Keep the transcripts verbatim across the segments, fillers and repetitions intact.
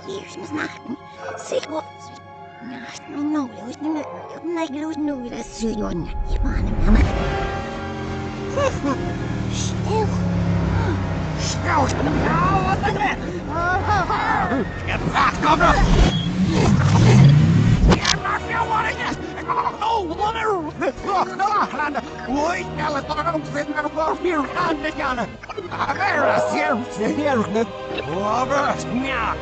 Years was nothing. Say what? No, it was no, like it was no, that's too young. You want to come Still. Still. No, what's that? Get back, Governor! Get back, you want it? No, whatever! Wait, now it's not going to fit in the beer hand again. I better see him here. Over, yeah.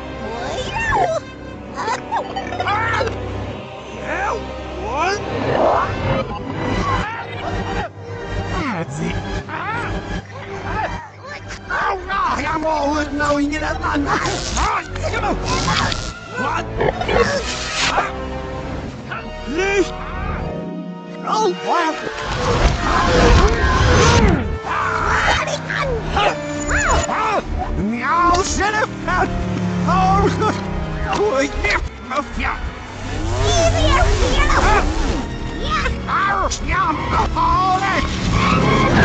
Yeah, what? That's it. Oh, no, I'm always knowing it. What? Please. Oh, what? Meow, shut up. Oh, oh, yeah. Oh, yeah. Yeah, yeah. Yeah, yeah. Oh,